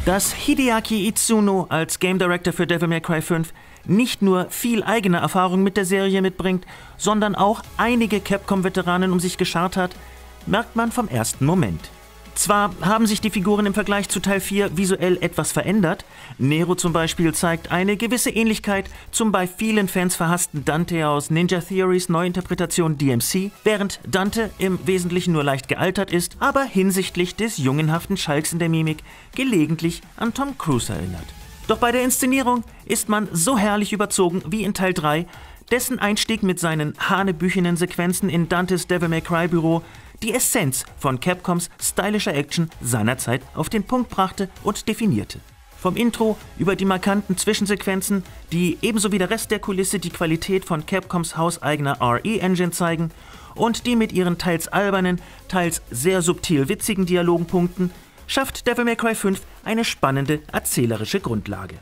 Dass Hideaki Itsuno als Game Director für Devil May Cry 5 nicht nur viel eigene Erfahrung mit der Serie mitbringt, sondern auch einige Capcom-Veteranen um sich geschart hat, merkt man vom ersten Moment. Zwar haben sich die Figuren im Vergleich zu Teil 4 visuell etwas verändert, Nero zum Beispiel zeigt eine gewisse Ähnlichkeit zum bei vielen Fans verhassten Dante aus Ninja Theories Neuinterpretation DMC, während Dante im Wesentlichen nur leicht gealtert ist, aber hinsichtlich des jungenhaften Schalks in der Mimik gelegentlich an Tom Cruise erinnert. Doch bei der Inszenierung ist man so herrlich überzogen wie in Teil 3, dessen Einstieg mit seinen hanebüchenen Sequenzen in Dantes Devil May Cry Büro die Essenz von Capcoms stylischer Action seinerzeit auf den Punkt brachte und definierte. Vom Intro über die markanten Zwischensequenzen, die ebenso wie der Rest der Kulisse die Qualität von Capcoms hauseigener RE-Engine zeigen und die mit ihren teils albernen, teils sehr subtil witzigen Dialogen punkten, schafft Devil May Cry 5 eine spannende erzählerische Grundlage.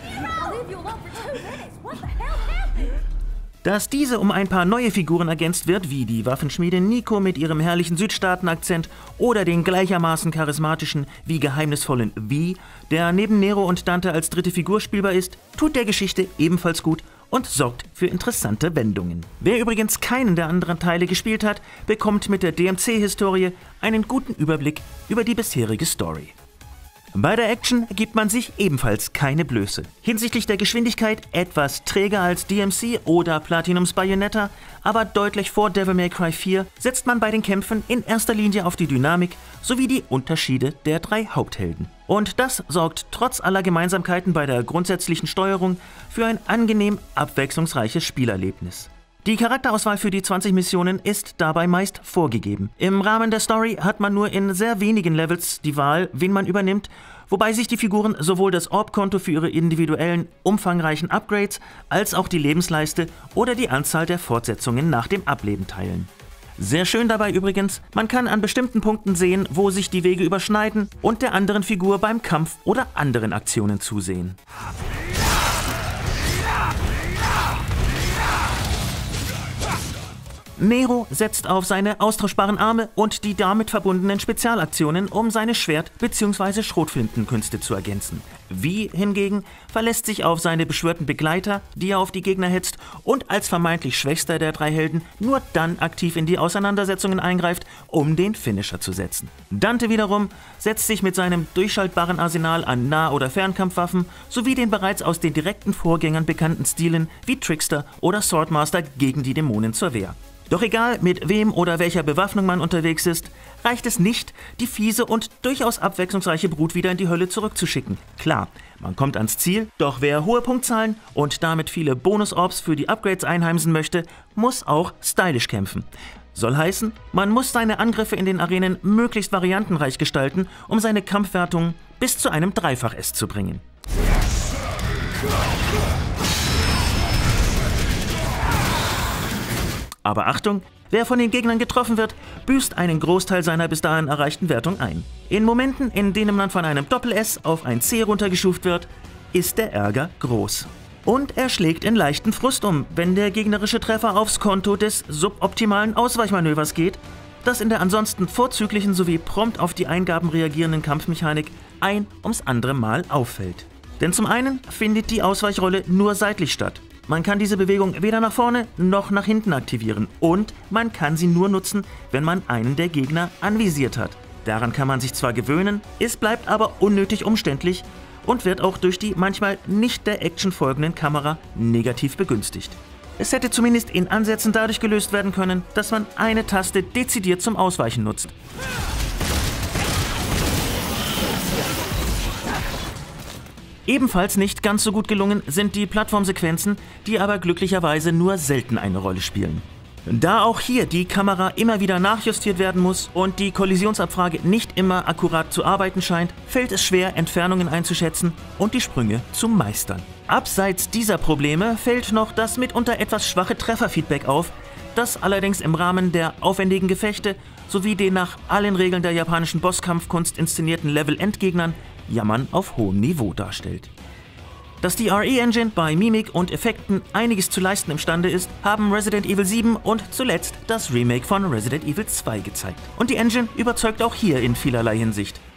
Dass diese um ein paar neue Figuren ergänzt wird, wie die Waffenschmiede Nico mit ihrem herrlichen Südstaaten-Akzent oder den gleichermaßen charismatischen wie geheimnisvollen Vi, der neben Nero und Dante als dritte Figur spielbar ist, tut der Geschichte ebenfalls gut und sorgt für interessante Wendungen. Wer übrigens keinen der anderen Teile gespielt hat, bekommt mit der DMC-Historie einen guten Überblick über die bisherige Story. Bei der Action gibt man sich ebenfalls keine Blöße. Hinsichtlich der Geschwindigkeit etwas träger als DMC oder Platinums Bayonetta, aber deutlich vor Devil May Cry 4 setzt man bei den Kämpfen in erster Linie auf die Dynamik sowie die Unterschiede der drei Haupthelden. Und das sorgt trotz aller Gemeinsamkeiten bei der grundsätzlichen Steuerung für ein angenehm abwechslungsreiches Spielerlebnis. Die Charakterauswahl für die 20 Missionen ist dabei meist vorgegeben. Im Rahmen der Story hat man nur in sehr wenigen Levels die Wahl, wen man übernimmt, wobei sich die Figuren sowohl das Orb-Konto für ihre individuellen, umfangreichen Upgrades als auch die Lebensleiste oder die Anzahl der Fortsetzungen nach dem Ableben teilen. Sehr schön dabei übrigens, man kann an bestimmten Punkten sehen, wo sich die Wege überschneiden und der anderen Figur beim Kampf oder anderen Aktionen zusehen. Nero setzt auf seine austauschbaren Arme und die damit verbundenen Spezialaktionen, um seine Schwert- bzw. Schrotflintenkünste zu ergänzen. Vi hingegen verlässt sich auf seine beschwörten Begleiter, die er auf die Gegner hetzt und als vermeintlich schwächster der drei Helden nur dann aktiv in die Auseinandersetzungen eingreift, um den Finisher zu setzen. Dante wiederum setzt sich mit seinem durchschaltbaren Arsenal an Nah- oder Fernkampfwaffen sowie den bereits aus den direkten Vorgängern bekannten Stilen wie Trickster oder Swordmaster gegen die Dämonen zur Wehr. Doch egal, mit wem oder welcher Bewaffnung man unterwegs ist, reicht es nicht, die fiese und durchaus abwechslungsreiche Brut wieder in die Hölle zurückzuschicken. Klar, man kommt ans Ziel, doch wer hohe Punktzahlen und damit viele Bonus-Orbs für die Upgrades einheimsen möchte, muss auch stylisch kämpfen. Soll heißen, man muss seine Angriffe in den Arenen möglichst variantenreich gestalten, um seine Kampfwertung bis zu einem Dreifach-S zu bringen. Aber Achtung, wer von den Gegnern getroffen wird, büßt einen Großteil seiner bis dahin erreichten Wertung ein. In Momenten, in denen man von einem Doppel-S auf ein C runtergeschuft wird, ist der Ärger groß. Und er schlägt in leichten Frust um, wenn der gegnerische Treffer aufs Konto des suboptimalen Ausweichmanövers geht, das in der ansonsten vorzüglichen sowie prompt auf die Eingaben reagierenden Kampfmechanik ein ums andere Mal auffällt. Denn zum einen findet die Ausweichrolle nur seitlich statt. Man kann diese Bewegung weder nach vorne noch nach hinten aktivieren und man kann sie nur nutzen, wenn man einen der Gegner anvisiert hat. Daran kann man sich zwar gewöhnen, es bleibt aber unnötig umständlich und wird auch durch die manchmal nicht der Action folgenden Kamera negativ begünstigt. Es hätte zumindest in Ansätzen dadurch gelöst werden können, dass man eine Taste dezidiert zum Ausweichen nutzt. Ebenfalls nicht ganz so gut gelungen sind die Plattformsequenzen, die aber glücklicherweise nur selten eine Rolle spielen. Da auch hier die Kamera immer wieder nachjustiert werden muss und die Kollisionsabfrage nicht immer akkurat zu arbeiten scheint, fällt es schwer, Entfernungen einzuschätzen und die Sprünge zu meistern. Abseits dieser Probleme fällt noch das mitunter etwas schwache Trefferfeedback auf, das allerdings im Rahmen der aufwendigen Gefechte sowie den nach allen Regeln der japanischen Bosskampfkunst inszenierten Level-Endgegnern Jammern auf hohem Niveau darstellt. Dass die RE-Engine bei Mimik und Effekten einiges zu leisten imstande ist, haben Resident Evil 7 und zuletzt das Remake von Resident Evil 2 gezeigt. Und die Engine überzeugt auch hier in vielerlei Hinsicht.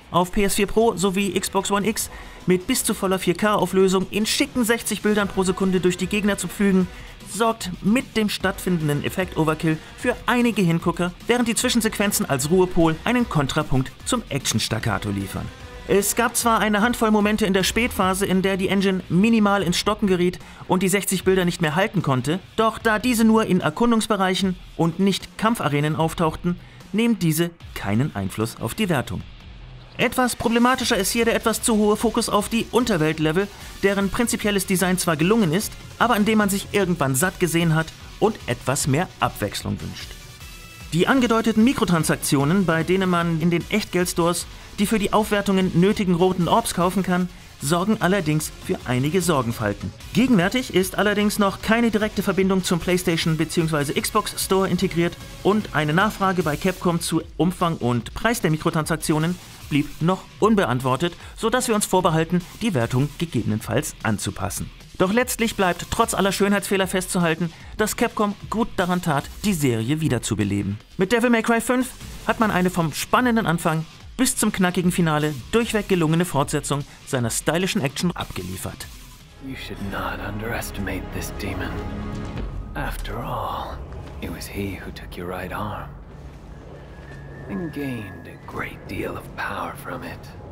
auf PS4 Pro sowie Xbox One X mit bis zu voller 4K-Auflösung in schicken 60 Bildern pro Sekunde durch die Gegner zu pflügen, sorgt mit dem stattfindenden Effekt-Overkill für einige Hingucker, während die Zwischensequenzen als Ruhepol einen Kontrapunkt zum Action-Staccato liefern. Es gab zwar eine Handvoll Momente in der Spätphase, in der die Engine minimal ins Stocken geriet und die 60 Bilder nicht mehr halten konnte, doch da diese nur in Erkundungsbereichen und nicht Kampfarenen auftauchten, nehmen diese keinen Einfluss auf die Wertung. Etwas problematischer ist hier der etwas zu hohe Fokus auf die Unterweltlevel, deren prinzipielles Design zwar gelungen ist, aber an dem man sich irgendwann satt gesehen hat und etwas mehr Abwechslung wünscht. Die angedeuteten Mikrotransaktionen, bei denen man in den Echtgeldstores die für die Aufwertungen nötigen roten Orbs kaufen kann, sorgen allerdings für einige Sorgenfalten. Gegenwärtig ist allerdings noch keine direkte Verbindung zum PlayStation bzw. Xbox Store integriert und eine Nachfrage bei Capcom zu Umfang und Preis der Mikrotransaktionen blieb noch unbeantwortet, sodass wir uns vorbehalten, die Wertung gegebenenfalls anzupassen. Doch letztlich bleibt trotz aller Schönheitsfehler festzuhalten, dass Capcom gut daran tat, die Serie wiederzubeleben. Mit Devil May Cry 5 hat man eine vom spannenden Anfang bis zum knackigen Finale durchweg gelungene Fortsetzung seiner stylischen Action abgeliefert. You should not underestimate this demon. After all, it was he who took your right arm and gained a great deal of power from it.